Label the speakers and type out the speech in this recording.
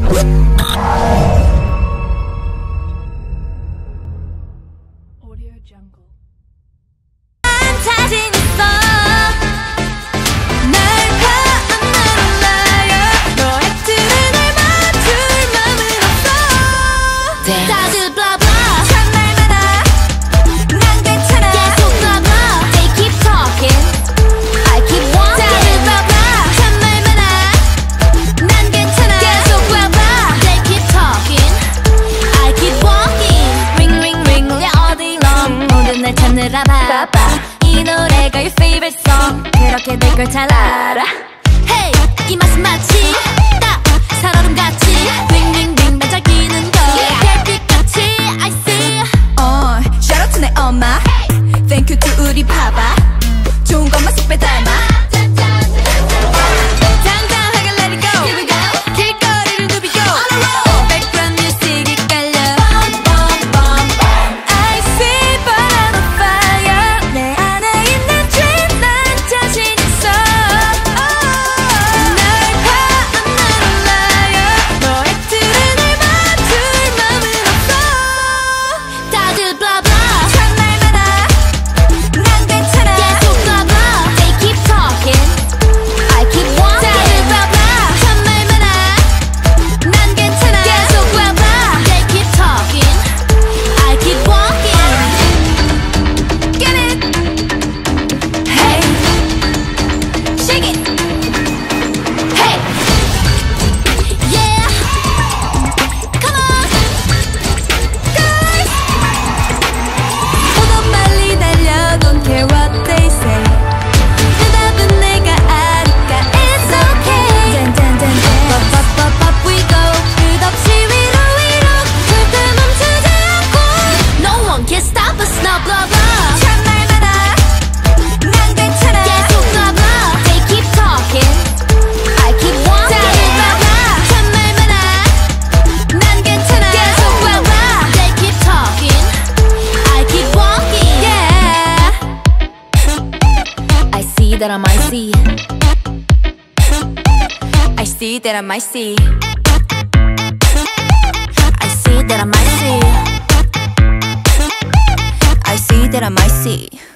Speaker 1: 다들 blah blah 참 말마다 난 괜찮아 계속 blah blah They keep talking I keep walking 다들 blah blah 참 말마다 난 괜찮아 계속 blah blah They keep talking I keep walking Ring ring ring 울려 all day long 모든 날 찾느라 바빠 이 노래가 your favorite song 그렇게 될 걸 잘 알아 Hey 이 맛은 마치 딱 살얼음같이 ring ring ring 반짝이는 거 Shout out to 내 엄마 Thank you to 우리 파파 좋은 것만 쏙 빼닮아 당당하게 let it go Here we go 길거리를 누비고 Background music이 깔려 I see burn on fire 내 안에 있는 dream 난 자신 있어 널 봐 I'm not a liar 너의 틀에 날 맞출 맘은 없어 다들 blah blah that I might see I see that I might see I see that I might see I see that I might see